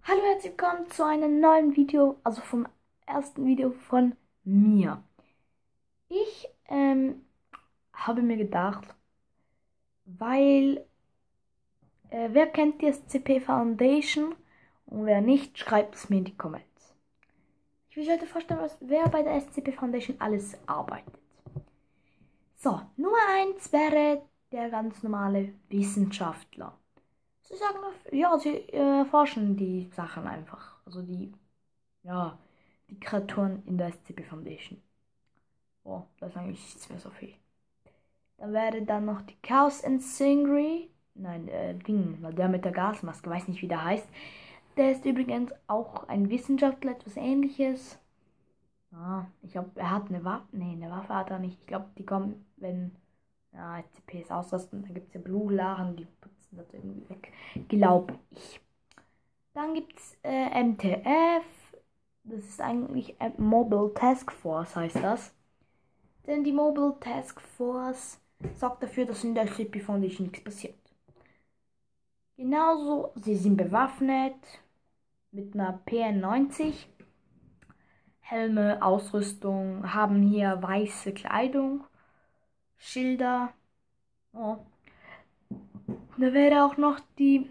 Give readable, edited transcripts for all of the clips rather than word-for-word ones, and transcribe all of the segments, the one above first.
Hallo, herzlich willkommen zu einem neuen Video, also vom ersten Video von mir. Ich habe mir gedacht, weil, wer kennt die SCP Foundation und wer nicht, schreibt es mir in die Comments. Ich will euch heute vorstellen, wer bei der SCP Foundation alles arbeitet. So, Nummer 1 wäre der ganz normale Wissenschaftler. Sie sagen, ja, sie erforschen die Sachen einfach. Also die Kreaturen in der SCP Foundation. Oh, das ist eigentlich nichts mehr so viel. Dann wäre dann noch die Chaos and Singri. Nein, der mit der Gasmaske, weiß nicht wie der heißt. Der ist übrigens auch ein Wissenschaftler, etwas ähnliches. Ah, ich glaube, er hat eine Waffe. Ne, eine Waffe hat er nicht. Ich glaube, die kommen, wenn SCPs ausrasten, dann gibt es ja Blutlachen, die putzen das irgendwie weg. Glaube ich. Dann gibt es MTF. Das ist eigentlich Mobile Task Force, heißt das. Denn die Mobile Task Force sorgt dafür, dass in der SCP Foundation nichts passiert. Genauso, sie sind bewaffnet mit einer PN90. Helme, Ausrüstung, haben hier weiße Kleidung, Schilder. Oh. Da wäre auch noch die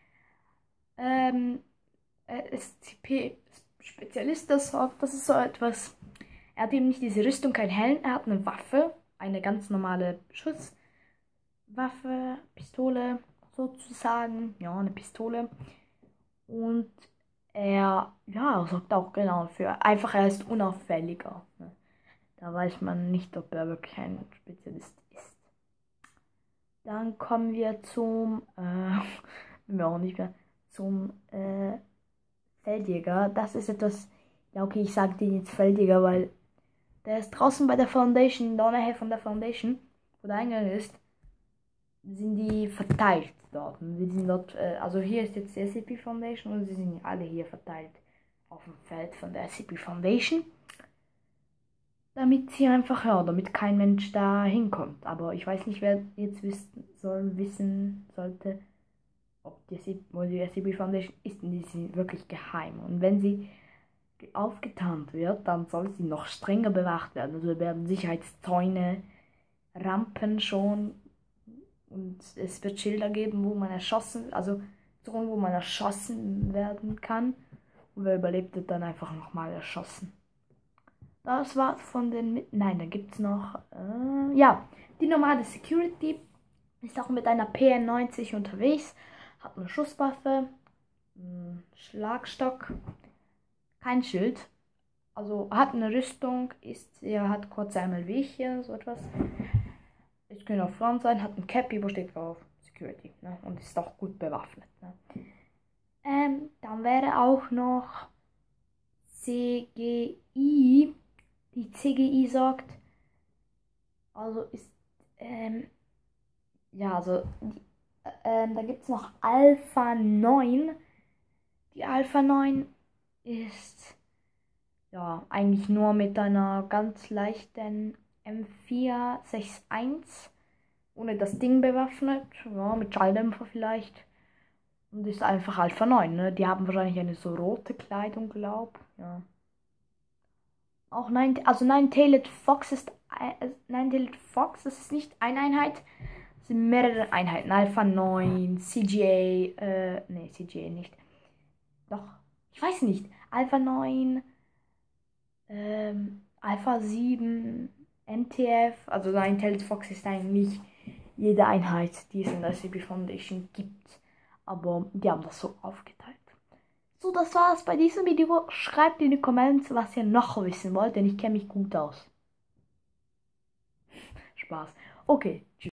SCP-Spezialist, das ist so etwas. Er hat eben nicht diese Rüstung, kein Helm, er hat eine Waffe, eine ganz normale Schusswaffe, Pistole sozusagen, ja, eine Pistole. Und er, sorgt auch genau für, einfach er ist unauffälliger. Ne? Da weiß man nicht, ob er wirklich ein Spezialist ist. Dann kommen wir zum, auch nicht mehr, zum Feldjäger. Das ist etwas, ja okay, ich sage den jetzt Feldjäger, weil der ist draußen bei der Foundation, in der Nähe von der Foundation, wo der Eingang ist, sind die verteilt dort. Und die sind dort, also hier ist jetzt die SCP Foundation und sie sind alle hier verteilt auf dem Feld von der SCP Foundation. Damit sie einfach, damit kein Mensch da hinkommt. Aber ich weiß nicht, wer jetzt wissen sollte, ob die SCP Foundation ist, und die sind wirklich geheim. Und wenn sie aufgetarnt wird, dann soll sie noch strenger bewacht werden. Also werden Sicherheitszäune, Rampen schon, und es wird Schilder geben, wo man erschossen, also Zonen, wo man erschossen werden kann. Und wer überlebt, wird dann einfach nochmal erschossen. Das war's von den Nein, da gibt es noch, die normale Security ist auch mit einer PN90 unterwegs, hat eine Schusswaffe, Schlagstock, kein Schild, also hat eine Rüstung, hat Kurzärmel wie ich hier, so etwas. Es können auch Frauen sein, hat ein Cappy, wo steht drauf Security, ne? Und ist auch gut bewaffnet. Ne? Dann wäre auch noch CGI. Die CGI sagt, also ist, da gibt es noch Alpha 9. Die Alpha 9 ist, eigentlich nur mit einer ganz leichten M461, ohne das Ding bewaffnet, mit Schalldämpfer vielleicht. Und ist einfach Alpha 9, ne? Die haben wahrscheinlich eine so rote Kleidung, ja. Auch Nine-Tailed Fox ist Nine-Tailed Fox, das ist nicht eine Einheit, das sind mehrere Einheiten. Alpha 9, CGA, CGA nicht. Doch, ich weiß nicht. Alpha 9, Alpha 7, MTF, also Nine-Tailed Fox ist eigentlich jede Einheit, die es in der SCP Foundation gibt. Aber die haben das so aufgeteilt. So, das war's bei diesem Video. Schreibt in die Comments, was ihr noch wissen wollt, denn ich kenne mich gut aus. Spaß. Okay,